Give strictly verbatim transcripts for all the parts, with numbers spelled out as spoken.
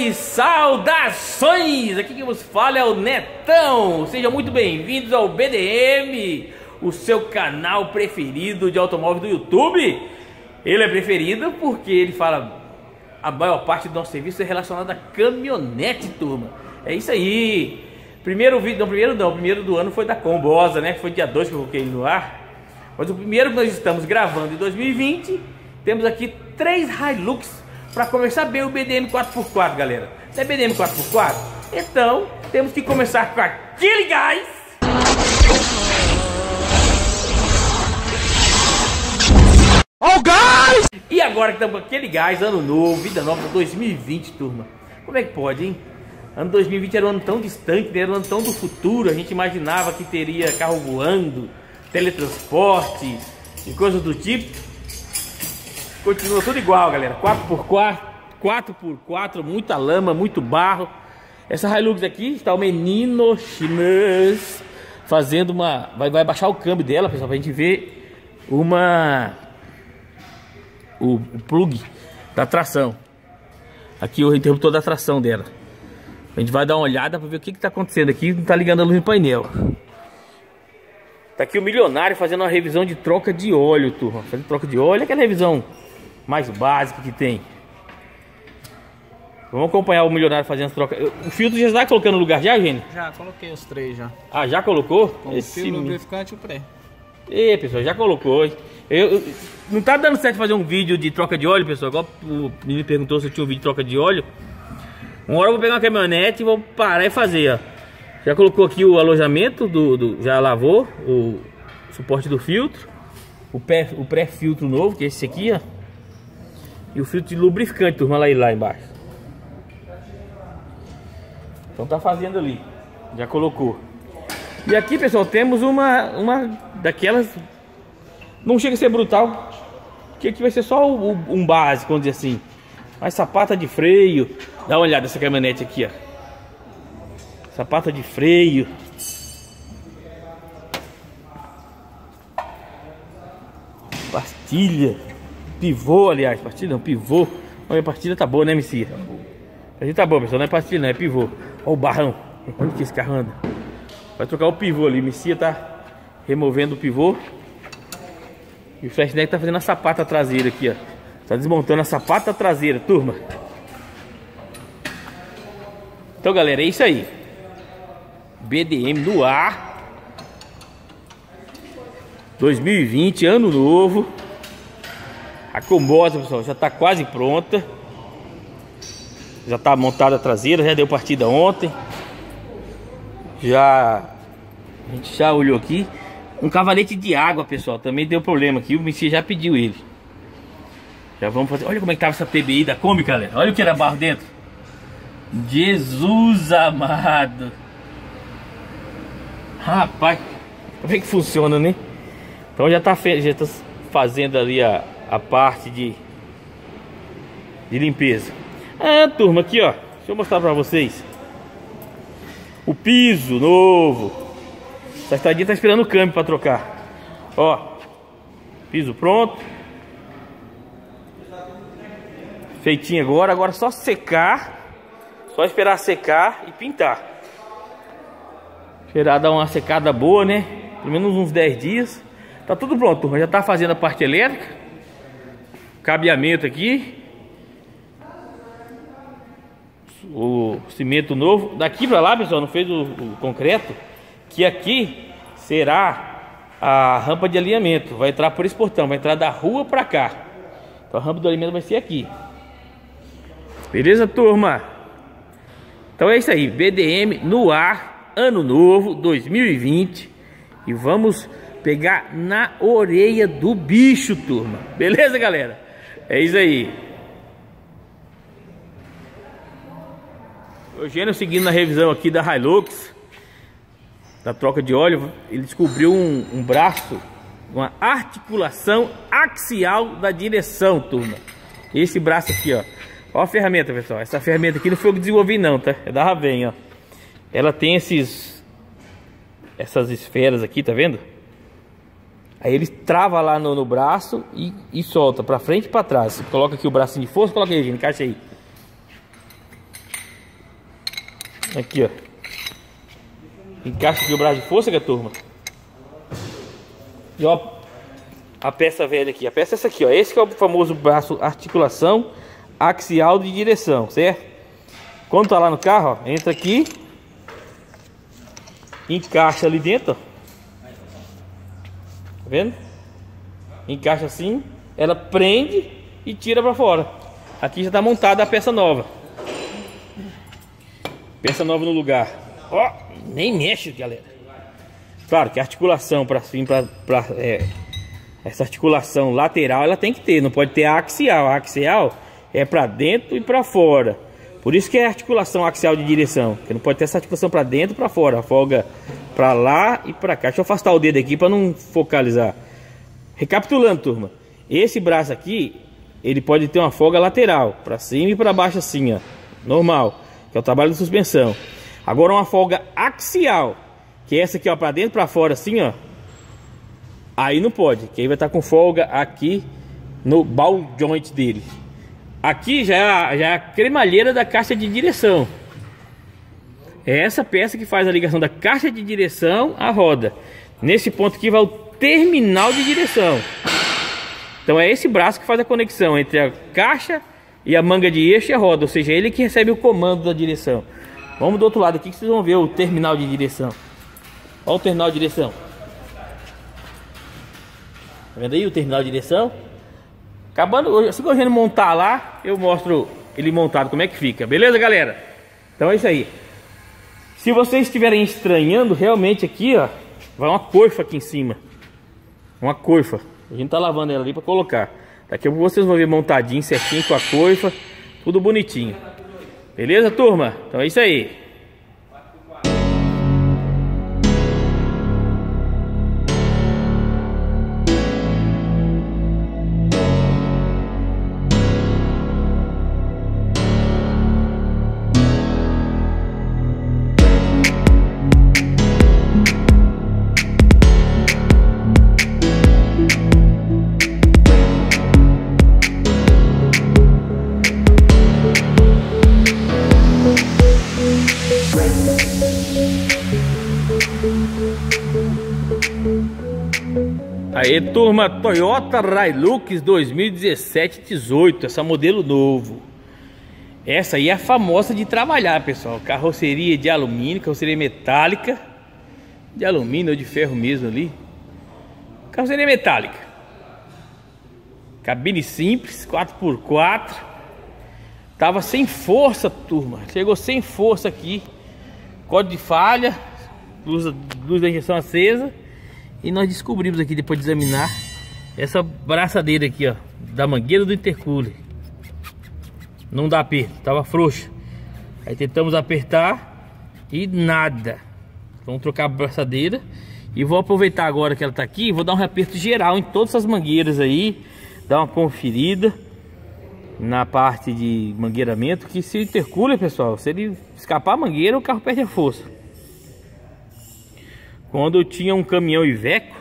e saudações! Aqui quem vos fala é o Netão. Sejam muito bem-vindos ao B D M, o seu canal preferido de automóvel do YouTube. Ele é preferido porque ele fala a maior parte do nosso serviço é relacionado a caminhonete, turma. É isso aí. Primeiro vídeo, não, primeiro não, o primeiro do ano foi da Combosa, né? Que foi dia dois que eu coloquei no ar. Mas o primeiro que nós estamos gravando em dois mil e vinte, temos aqui três Hilux para começar bem o B D M quatro por quatro, galera. Não é B D M quatro por quatro? Então, temos que começar com aquele gás. Oh, gás! E agora que estamos com aquele gás, ano novo, vida nova, dois mil e vinte, turma. Como é que pode, hein? Ano dois mil e vinte era um ano tão distante, era um ano tão do futuro. A gente imaginava que teria carro voando, teletransporte e coisas do tipo. Continua tudo igual, galera. quatro por quatro, quatro por quatro, muita lama, muito barro. Essa Hilux aqui está o menino chinês fazendo uma... Vai, vai baixar o câmbio dela, pessoal, pra gente ver uma... O, o plug da tração. Aqui o interruptor da tração dela. A gente vai dar uma olhada para ver o que está acontecendo aqui. Não está ligando a luz no painel. Tá aqui o milionário fazendo uma revisão de troca de óleo, turma. Fazendo troca de óleo, aquela revisão mais básica que tem. Vamos acompanhar o milionário fazendo as trocas. O filtro já está colocando no lugar já, gente? Já, coloquei os três já. Ah, já colocou? Com esse o lubrificante e o pré. E pessoal, já colocou. Eu, eu, não tá dando certo fazer um vídeo de troca de óleo, pessoal. Igual o menino perguntou se eu tinha um vídeo de troca de óleo. Uma hora eu vou pegar uma caminhonete e vou parar e fazer, ó. Já colocou aqui o alojamento, do, do já lavou o suporte do filtro. O pré, o pré-filtro novo, que é esse aqui, ó. E o filtro de lubrificante, turma, lá, lá embaixo. Então tá fazendo ali. Já colocou. E aqui, pessoal, temos uma, uma daquelas... Não chega a ser brutal, que aqui vai ser só o, o, um básico, vamos dizer assim. Mas sapata de freio. Dá uma olhada nessa caminhonete aqui, ó. Sapata de freio. Pastilha. Pivô, aliás. Pastilha não, pivô. Olha, a pastilha tá boa, né, Messia? A pastilha tá boa, pessoal. Não é pastilha, não, é pivô. Olha o barrão. Onde que esse carro anda? Vai trocar o pivô ali. Messia tá removendo o pivô. E o Flashback tá fazendo a sapata traseira aqui, ó. Tá desmontando a sapata traseira, turma. Então, galera, é isso aí. B D M no ar. dois mil e vinte, ano novo. A Combosa, pessoal, já tá quase pronta. Já tá montada a traseira, já deu partida ontem. Já... A gente já olhou aqui. Um cavalete de água, pessoal, também deu problema aqui. O Messi já pediu ele. Já vamos fazer. Olha como é que tava essa P B I da Kombi, galera. Olha o que era barro dentro. Jesus amado. Rapaz, como é que funciona, né? Então já tá, já tá fazendo ali a, a parte de, de limpeza. Ah, turma, aqui ó. Deixa eu mostrar pra vocês. O piso novo. Essa estradinha tá esperando o câmbio para trocar. Ó, piso pronto. Feitinho agora. Agora só secar. Só esperar secar e pintar. Esperar dar uma secada boa, né? Pelo menos uns dez dias. Tá tudo pronto, turma. Já tá fazendo a parte elétrica. Cabeamento aqui. O cimento novo. Daqui para lá, pessoal, não fez o, o concreto. Que aqui será a rampa de alinhamento. Vai entrar por esse portão, vai entrar da rua pra cá. Então a rampa do alinhamento vai ser aqui. Beleza, turma? Então é isso aí, B D M no ar, ano novo, dois mil e vinte. E vamos pegar na orelha do bicho, turma. Beleza, galera? É isso aí. O Eugênio seguindo na revisão aqui da Hilux. Da troca de óleo, ele descobriu um, um braço, uma articulação axial da direção, turma. Esse braço aqui, ó. Ó a ferramenta, pessoal. Essa ferramenta aqui não foi eu que desenvolvi não, tá? É da Raven, ó. Ela tem esses... Essas esferas aqui, tá vendo? Aí ele trava lá no, no braço e, e solta pra frente e pra trás. Você coloca aqui o bracinho de força, coloca aí, gente, encaixa aí. Aqui, ó. Encaixa aqui o braço de fôssega, turma. E ó, a peça velha aqui. A peça é essa aqui, ó. Esse que é o famoso braço articulação axial de direção, certo? Quando tá lá no carro, ó, entra aqui, encaixa ali dentro, ó. Tá vendo? Encaixa assim, ela prende e tira pra fora. Aqui já tá montada a peça nova. Peça nova no lugar. Ó, nem mexe, galera. Claro que a articulação para cima, pra, pra, é, essa articulação lateral ela tem que ter, não pode ter a axial. A axial é para dentro e para fora. Por isso que é articulação axial de direção, que não pode ter essa articulação para dentro e para fora. A folga para lá e para cá. Deixa eu afastar o dedo aqui para não focalizar. Recapitulando, turma, esse braço aqui ele pode ter uma folga lateral, para cima e para baixo assim, ó, normal, que é o trabalho de suspensão. Agora uma folga axial, que é essa aqui, ó, para dentro, para fora assim, ó, aí não pode, que aí vai estar com folga aqui no ball joint dele. Aqui já é a, já é a cremalheira da caixa de direção. É essa peça que faz a ligação da caixa de direção à roda. Nesse ponto aqui vai o terminal de direção. Então é esse braço que faz a conexão entre a caixa e a manga de eixo e a roda, ou seja, ele que recebe o comando da direção. Vamos do outro lado aqui que vocês vão ver o terminal de direção. Olha o terminal de direção. Tá vendo aí o terminal de direção? Acabando, assim que a gente montar lá, eu mostro ele montado como é que fica. Beleza, galera? Então é isso aí. Se vocês estiverem estranhando, realmente aqui, ó, vai uma coifa aqui em cima. Uma coifa. A gente tá lavando ela ali para colocar. Daqui a pouco vocês vão ver montadinho, certinho com a coifa, tudo bonitinho. Beleza, turma? Então é isso aí. Aí, turma, Toyota Hilux dois mil e dezessete dezoito, essa modelo novo. Essa aí é a famosa de trabalhar, pessoal. Carroceria de alumínio, carroceria metálica, de alumínio ou de ferro mesmo ali. Carroceria metálica. Cabine simples, quatro por quatro. Tava sem força, turma. Chegou sem força aqui. Código de falha, luz, luz da injeção acesa. E nós descobrimos aqui, depois de examinar, essa braçadeira aqui, ó, da mangueira do intercooler. Não dá aperto, tava frouxa. Aí tentamos apertar e nada. Vamos trocar a braçadeira. E vou aproveitar agora que ela tá aqui, vou dar um reaperto geral em todas as mangueiras aí. Dar uma conferida na parte de mangueiramento. Que se o intercooler, pessoal, se ele escapar a mangueira, o carro perde a força. Quando eu tinha um caminhão Iveco,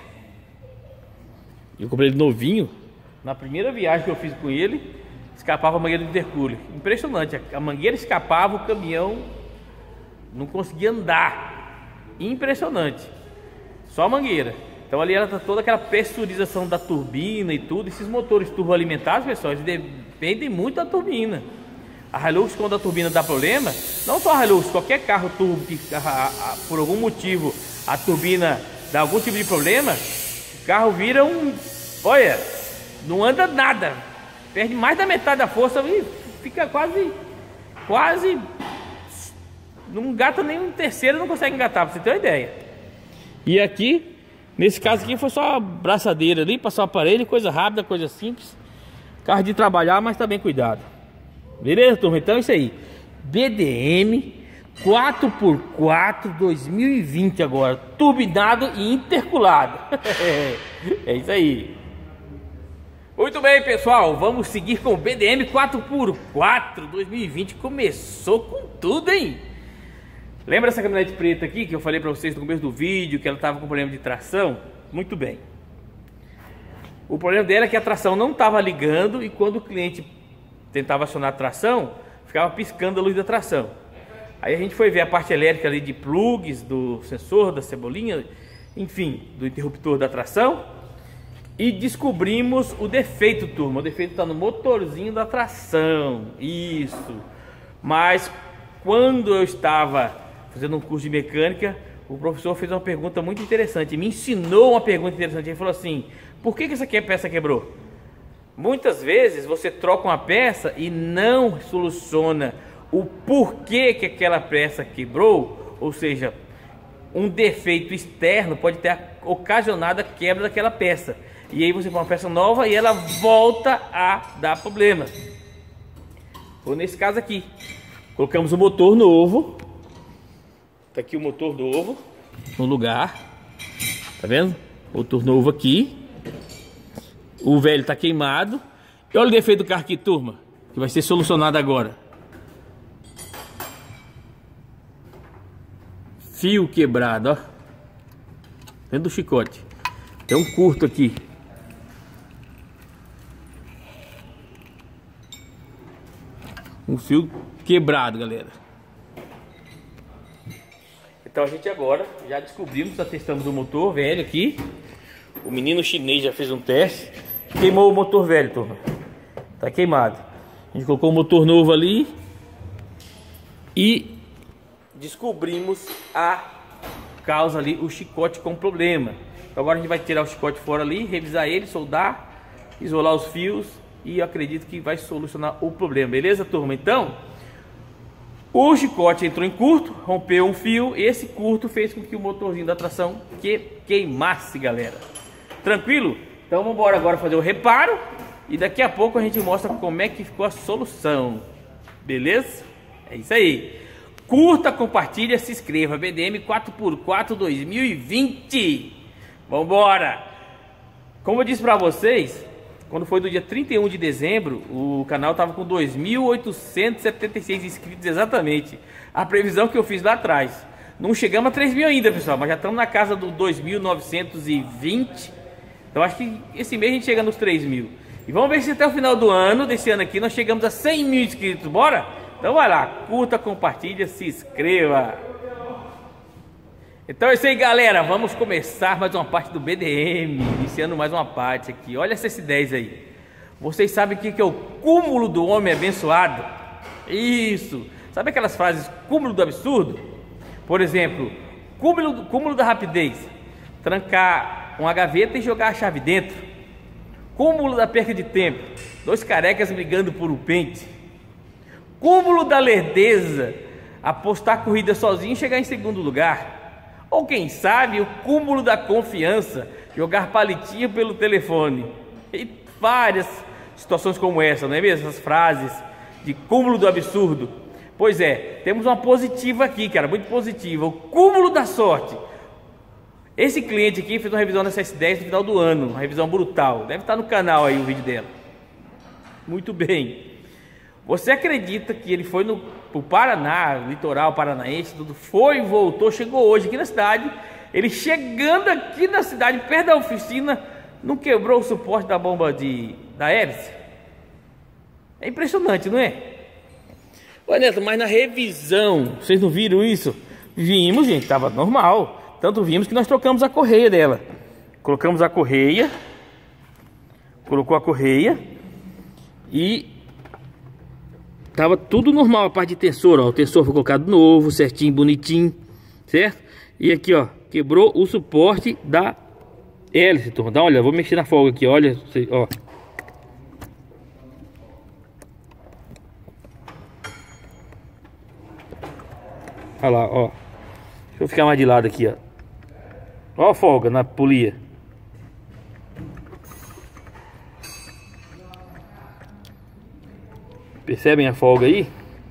eu comprei ele novinho. Na primeira viagem que eu fiz com ele, escapava a mangueira do intercooler. Impressionante, a mangueira escapava, o caminhão não conseguia andar. Impressionante. Só a mangueira. Então ali ela tá toda aquela pressurização da turbina e tudo. Esses motores turboalimentados, pessoal, eles dependem muito da turbina. A Hilux, quando a turbina dá problema, não só a Hilux, qualquer carro turbo que a, a, a, por algum motivo a turbina dá algum tipo de problema, o carro vira um... Olha, não anda nada. Perde mais da metade da força e fica quase... Quase... Não engata nem um terceiro, não consegue engatar, pra você ter uma ideia. E aqui, nesse caso aqui, foi só a braçadeira ali, passar o aparelho, coisa rápida, coisa simples. Carro de trabalhar, mas tá bem cuidado. Beleza, turma? Então é isso aí. B D M quatro por quatro dois mil e vinte agora, turbinado e interculado. É isso aí. Muito bem, pessoal, vamos seguir com o B D M quatro por quatro dois mil e vinte. Começou com tudo, hein? Lembra essa caminhonete preta aqui que eu falei pra vocês no começo do vídeo, que ela tava com problema de tração? Muito bem. O problema dela é que a tração não tava ligando, e quando o cliente tentava acionar a tração, ficava piscando a luz da tração. Aí a gente foi ver a parte elétrica ali de plugs, do sensor, da cebolinha, enfim, do interruptor da tração. E descobrimos o defeito, turma. O defeito está no motorzinho da tração. Isso. Mas quando eu estava fazendo um curso de mecânica, o professor fez uma pergunta muito interessante. Me ensinou uma pergunta interessante. Ele falou assim: por que que essa peça quebrou? Muitas vezes você troca uma peça e não soluciona o porquê que aquela peça quebrou. Ou seja, um defeito externo pode ter ocasionado a quebra daquela peça. E aí você põe uma peça nova e ela volta a dar problema. Ou nesse caso aqui, colocamos o motor novo. Tá aqui o motor novo no lugar. Tá vendo? Motor novo aqui. O velho tá queimado. E olha o defeito do carro aqui, turma, que vai ser solucionado agora. Fio quebrado, ó. Dentro do chicote. Tem um curto aqui. Um fio quebrado, galera. Então a gente agora já descobrimos, já testamos o motor velho aqui. O menino chinês já fez um teste. Queimou o motor velho, turma. Tá queimado. A gente colocou o motor novo ali. E descobrimos a causa ali, o chicote com problema. Então agora a gente vai tirar o chicote fora ali, revisar ele, soldar, isolar os fios. E eu acredito que vai solucionar o problema, beleza, turma? Então, o chicote entrou em curto, rompeu um fio. Esse curto fez com que o motorzinho da tração que queimasse, galera. Tranquilo? Então vamos embora agora fazer o reparo. E daqui a pouco a gente mostra como é que ficou a solução. Beleza? É isso aí. Curta, compartilha, se inscreva. B D M quatro por quatro dois mil e vinte. Vamos embora. Como eu disse pra vocês, quando foi do dia trinta e um de dezembro, o canal estava com dois mil oitocentos e setenta e seis inscritos exatamente. A previsão que eu fiz lá atrás. Não chegamos a três mil ainda, pessoal, mas já estamos na casa do dois mil novecentos e vinte. Então acho que esse mês a gente chega nos três mil. E vamos ver se até o final do ano, desse ano aqui, nós chegamos a cem mil inscritos. Bora? Então vai lá, curta, compartilha, se inscreva. Então é isso aí, galera. Vamos começar mais uma parte do B D M. Iniciando mais uma parte aqui. Olha essa S dez aí. Vocês sabem o que é o cúmulo do homem abençoado? Isso. Sabe aquelas frases cúmulo do absurdo? Por exemplo, cúmulo, cúmulo da rapidez. Trancar uma gaveta e jogar a chave dentro. Cúmulo da perca de tempo. Dois carecas brigando por um pente. Cúmulo da lerdeza. Apostar a corrida sozinho e chegar em segundo lugar. Ou quem sabe o cúmulo da confiança, jogar palitinho pelo telefone. E várias situações como essa, não é mesmo? Essas frases de cúmulo do absurdo. Pois é, temos uma positiva aqui, cara, muito positiva. O cúmulo da sorte. Esse cliente aqui fez uma revisão dessa S dez no final do ano, uma revisão brutal. Deve estar no canal aí o vídeo dela. Muito bem. Você acredita que ele foi no pro Paraná, litoral paranaense, tudo foi, voltou, chegou hoje aqui na cidade. Ele chegando aqui na cidade, perto da oficina, não quebrou o suporte da bomba de, da hélice? É impressionante, não é? Olha, Neto, mas na revisão, vocês não viram isso? Vimos, gente, tava normal. Tanto vimos que nós trocamos a correia dela. Colocamos a correia, colocou a correia e tava tudo normal, a parte de tensor, ó. O tensor foi colocado novo, certinho, bonitinho, certo? E aqui, ó, quebrou o suporte da hélice, turma. Dá uma olhada, vou mexer na folga aqui, olha, ó. Olha lá, ó. Deixa eu ficar mais de lado aqui, ó. Ó a folga na polia. Percebem a folga aí?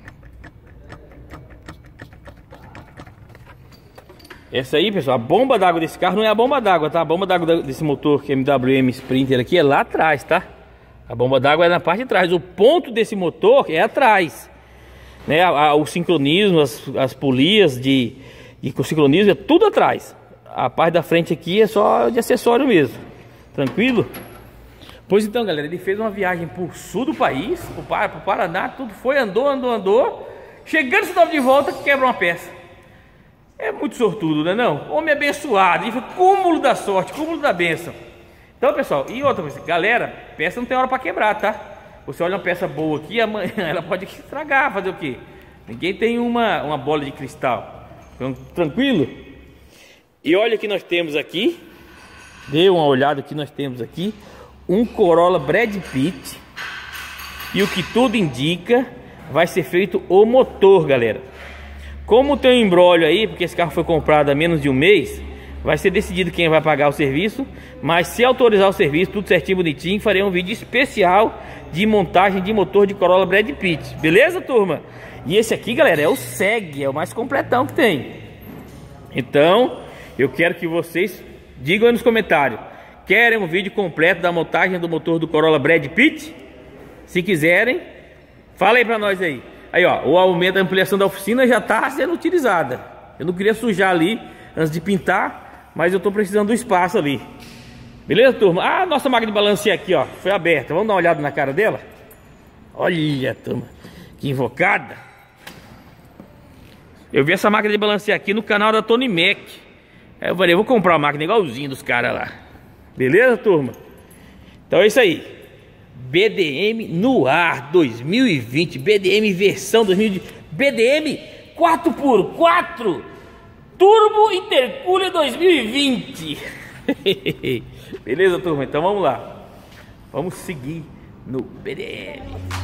Essa aí, pessoal, a bomba d'água desse carro não é a bomba d'água, tá? A bomba d'água desse motor que é M W M Sprinter aqui é lá atrás, tá? A bomba d'água é na parte de trás. O ponto desse motor é atrás, né? A, a, o sincronismo, as, as polias de, de com sincronismo é tudo atrás. A parte da frente aqui é só de acessório mesmo. Tranquilo? Pois então, galera, ele fez uma viagem por sul do país, pro Paraná, tudo foi, andou, andou, andou. Chegando esse novo de volta, quebra uma peça. É muito sortudo, né não? Homem abençoado, e foi cúmulo da sorte, cúmulo da bênção. Então, pessoal, e outra coisa, galera, peça não tem hora para quebrar, tá? Você olha uma peça boa aqui, amanhã ela pode estragar, fazer o quê? Ninguém tem uma, uma bola de cristal. Então, tranquilo? E olha o que nós temos aqui. Dê uma olhada que nós temos aqui. Um Corolla Brad Pitt. E o que tudo indica, vai ser feito o motor, galera. Como tem um embrólio aí, porque esse carro foi comprado há menos de um mês, vai ser decidido quem vai pagar o serviço. Mas se autorizar o serviço, tudo certinho, bonitinho, farei um vídeo especial de montagem de motor de Corolla Brad Pitt. Beleza, turma? E esse aqui, galera, é o S E G, é o mais completão que tem. Então, eu quero que vocês digam aí nos comentários: querem um vídeo completo da montagem do motor do Corolla Brad Pitt? Se quiserem, fala aí pra nós aí. Aí, ó, o aumento da ampliação da oficina já tá sendo utilizada. Eu não queria sujar ali antes de pintar, mas eu tô precisando do espaço ali. Beleza, turma? Ah, nossa máquina de balancear aqui, ó, foi aberta. Vamos dar uma olhada na cara dela? Olha, turma, que invocada. Eu vi essa máquina de balancear aqui no canal da Tony Mac. Aí eu falei, eu vou comprar uma máquina igualzinha dos caras lá. Beleza, turma? Então é isso aí. B D M no ar dois mil e vinte, B D M versão dois mil e vinte, B D M quatro por quatro Turbo Intercooler dois mil e vinte. Beleza, turma? Então vamos lá. Vamos seguir no B D M.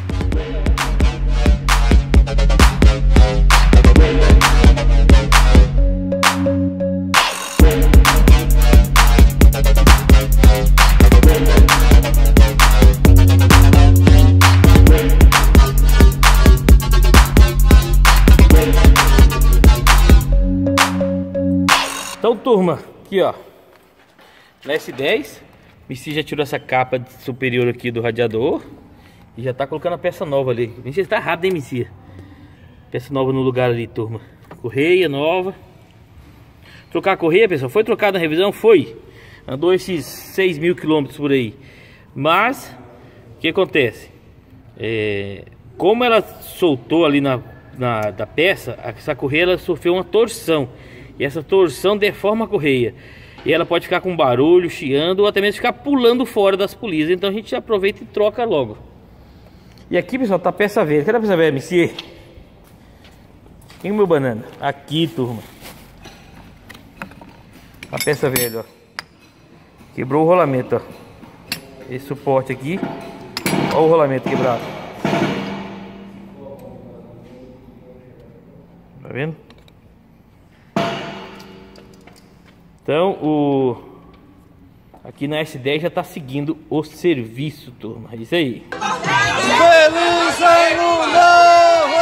Então, turma, aqui ó, na S dez, Missy já tirou essa capa superior aqui do radiador e já tá colocando a peça nova ali. Missy tá rápido, hein, Missy? Peça nova no lugar ali, turma. Correia nova. Trocar a correia, pessoal, foi trocada na revisão? Foi. Andou esses seis mil quilômetros por aí. Mas, o que acontece? É, como ela soltou ali na, na da peça, essa correia ela sofreu uma torção. E essa torção deforma a correia. E ela pode ficar com barulho, chiando, ou até mesmo ficar pulando fora das polias. Então a gente aproveita e troca logo. E aqui, pessoal, tá a peça velha. Cadê a peça velha, Messier? Quem é o meu banana? Aqui, turma. A peça velha, ó. Quebrou o rolamento, ó. Esse suporte aqui. Olha o rolamento quebrado. Tá vendo? Então, o aqui na S dez já tá seguindo o serviço, turma. É isso aí. Feliz ano novo!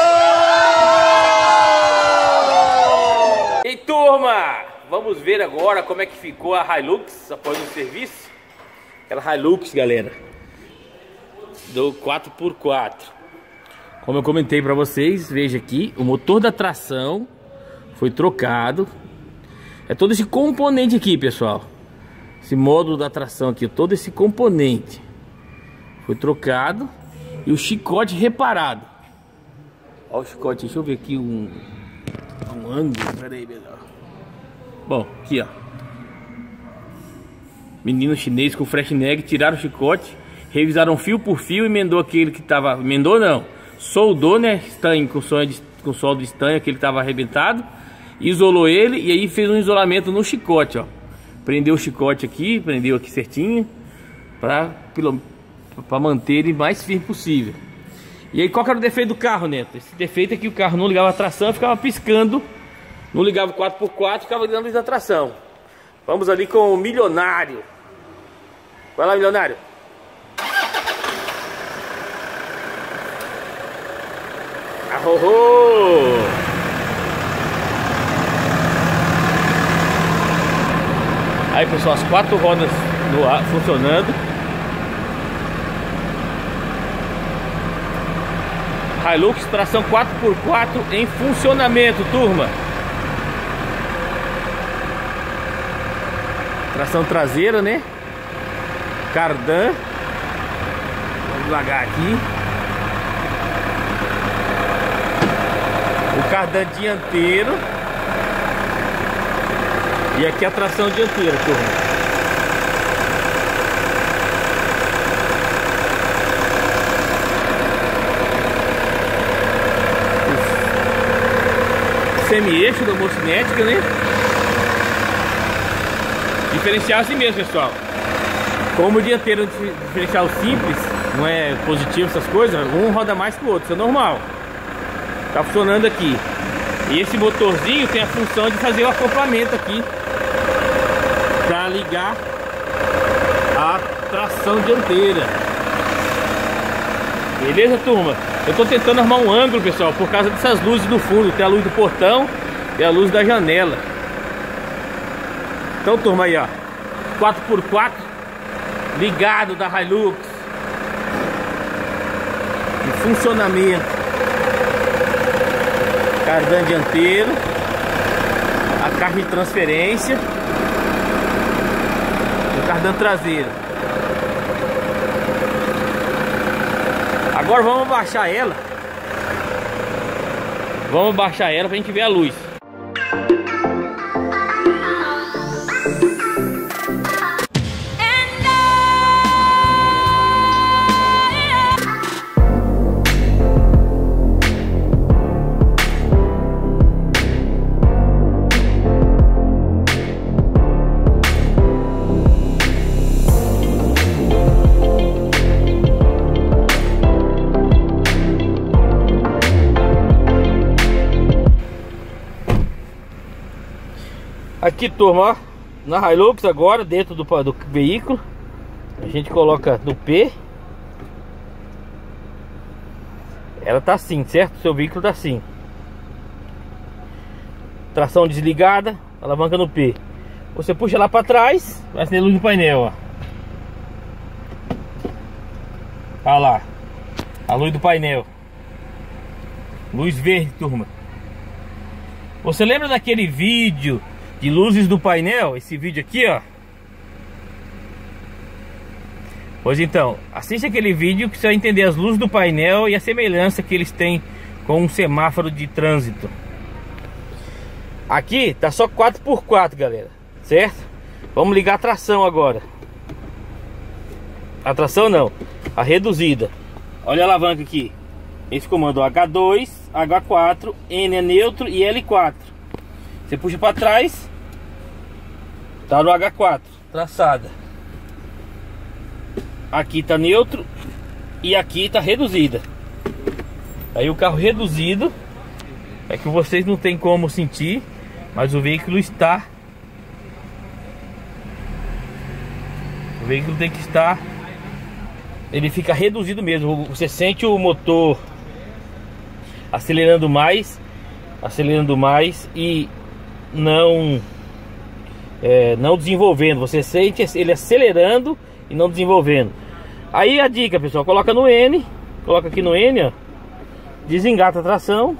E turma, vamos ver agora como é que ficou a Hilux após o serviço. Aquela Hilux, galera, do quatro por quatro. Como eu comentei para vocês, veja aqui, o motor da tração foi trocado. É todo esse componente aqui, pessoal. Esse módulo da tração aqui, todo esse componente foi trocado e o chicote reparado. Olha o chicote, deixa eu ver aqui um, um ângulo, peraí, melhor. Bom, aqui ó, menino chinês com fresh neg, tiraram o chicote, revisaram fio por fio, emendou aquele que tava, emendou não, soldou, né, estanho, com, de, com soldo de estanho, aquele que tava arrebentado. Isolou ele e aí fez um isolamento no chicote, ó. Prendeu o chicote aqui, prendeu aqui certinho, para para manter ele mais firme possível. E aí qual que era o defeito do carro, Neto? Esse defeito é que o carro não ligava a tração, ficava piscando. Não ligava o quatro por quatro, ficava ligando a luz da tração. Vamos ali com o milionário. Vai lá, milionário. Arrohô! Aí, pessoal, as quatro rodas no ar funcionando. Hilux tração quatro por quatro em funcionamento, turma. Tração traseira, né? Cardan. Vamos devagar aqui. Cardan dianteiro. E aqui a tração dianteira, turma. Semi-eixo da homocinética, né? Diferencial assim mesmo, pessoal. Como o dianteiro é um diferencial simples, não é positivo essas coisas, um roda mais que o outro, isso é normal. Tá funcionando aqui. E esse motorzinho tem a função de fazer o acoplamento aqui para ligar a tração dianteira. Beleza, turma? Eu tô tentando arrumar um ângulo, pessoal, por causa dessas luzes do fundo. Tem a luz do portão e a luz da janela. Então, turma, aí, ó, quatro por quatro ligado da Hilux em funcionamento. Cardan dianteiro, a caixa de transferência e o cardan traseiro. Agora vamos abaixar ela. Vamos abaixar ela pra gente ver a luz. Aqui, turma, ó, na Hilux agora, dentro do, do veículo, a gente coloca no P. Ela tá assim, certo? O seu veículo tá assim. Tração desligada, alavanca no P. Você puxa lá para trás, vai acender luz no painel, ó. Olha lá, a luz do painel. Luz verde, turma. Você lembra daquele vídeo de luzes do painel? Esse vídeo aqui, ó. Pois então, assiste aquele vídeo que você vai entender as luzes do painel e a semelhança que eles têm com um semáforo de trânsito. Aqui tá só quatro por quatro, galera, certo? Vamos ligar a tração agora. A tração não, a reduzida. Olha a alavanca aqui. Esse comando, ó, H dois, H quatro, N é neutro e L quatro. Você puxa para trás, tá no H quatro, traçada. Aqui tá neutro e aqui tá reduzida. Aí o carro reduzido é que vocês não tem como sentir, mas o veículo está. O veículo tem que estar. Ele fica reduzido mesmo. Você sente o motor acelerando mais, acelerando mais e não é, não desenvolvendo. Você sente ele acelerando e não desenvolvendo. Aí a dica, pessoal, coloca no N, coloca aqui no N, ó, desengata a tração,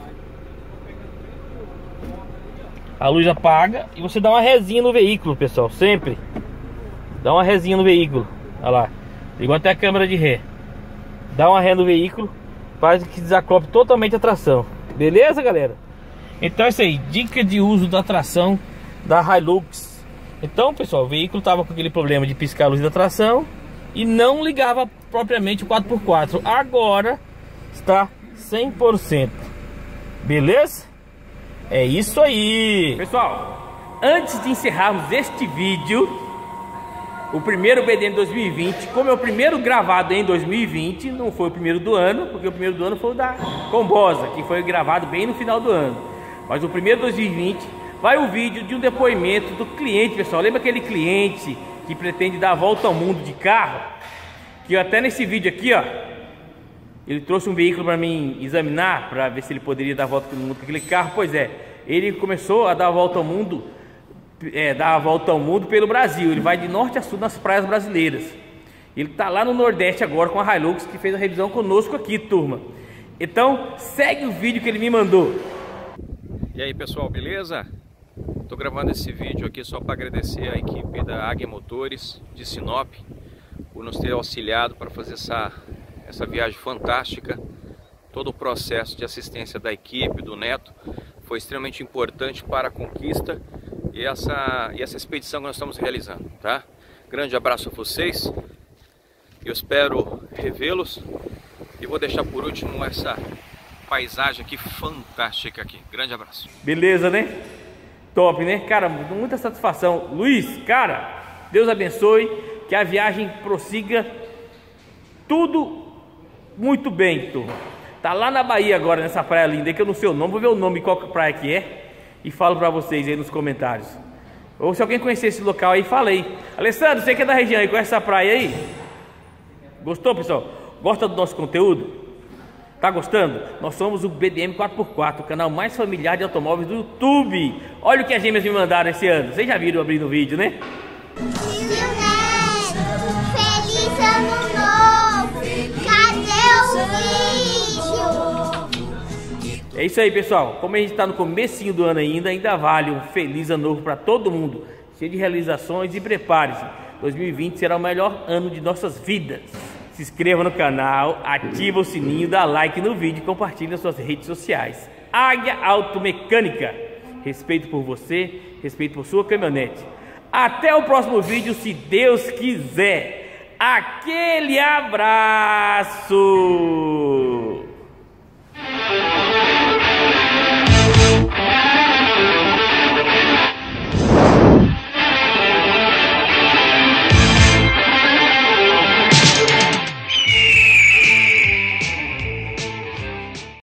a luz apaga e você dá uma resinha no veículo, pessoal, sempre dá uma resinha no veículo. Olha lá, ligou até a câmera de ré, dá uma ré no veículo, faz que desacople totalmente a tração. Beleza, galera? Então é isso aí, dica de uso da tração da Hilux. Então, pessoal, o veículo tava com aquele problema de piscar a luz da tração e não ligava propriamente o quatro por quatro. Agora está cem por cento. Beleza? É isso aí. Pessoal, antes de encerrarmos este vídeo, o primeiro B D M dois mil e vinte, como é o primeiro gravado em dois mil e vinte, não foi o primeiro do ano, porque o primeiro do ano foi o da Combosa, que foi gravado bem no final do ano. Mas o primeiro dois mil e vinte vai o vídeo de um depoimento do cliente, pessoal. Lembra aquele cliente que pretende dar a volta ao mundo de carro? Que até nesse vídeo aqui, ó, ele trouxe um veículo para mim examinar, para ver se ele poderia dar a volta ao mundo com aquele carro. Pois é, ele começou a dar a volta ao mundo, é, dar a volta ao mundo pelo Brasil. Ele vai de norte a sul nas praias brasileiras. Ele tá lá no Nordeste agora com a Hilux, que fez a revisão conosco aqui, turma. Então, segue o vídeo que ele me mandou. E aí, pessoal, beleza? Tô gravando esse vídeo aqui só para agradecer a equipe da Águia Motores de Sinop por nos ter auxiliado para fazer essa, essa viagem fantástica. Todo o processo de assistência da equipe, do Neto, foi extremamente importante para a conquista e essa, e essa expedição que nós estamos realizando, tá? Grande abraço a vocês, eu espero revê-los e vou deixar por último essa paisagem aqui fantástica aqui. Grande abraço. Beleza, né? Top, né? Cara, muita satisfação. Luiz, cara, Deus abençoe, que a viagem prossiga tudo muito bem, turma. Tá lá na Bahia agora, nessa praia linda, que eu não sei o nome, vou ver o nome, qual praia que é, e falo pra vocês aí nos comentários. Ou se alguém conhecer esse local aí, fala aí. Alessandro, você que é da região aí, conhece essa praia aí? Gostou, pessoal? Gosta do nosso conteúdo? Tá gostando? Nós somos o B D M quatro por quatro, o canal mais familiar de automóveis do YouTube. Olha o que as gêmeas me mandaram esse ano. Vocês já viram abrindo o vídeo, né? Feliz ano novo! Cadê o vídeo? É isso aí, pessoal. Como a gente está no comecinho do ano ainda, ainda vale um feliz ano novo para todo mundo. Cheio de realizações e prepare-se. dois mil e vinte será o melhor ano de nossas vidas. Se inscreva no canal, ativa o sininho, dá like no vídeo e compartilhe nas suas redes sociais. Águia Automecânica. Respeito por você, respeito por sua caminhonete. Até o próximo vídeo, se Deus quiser. Aquele abraço!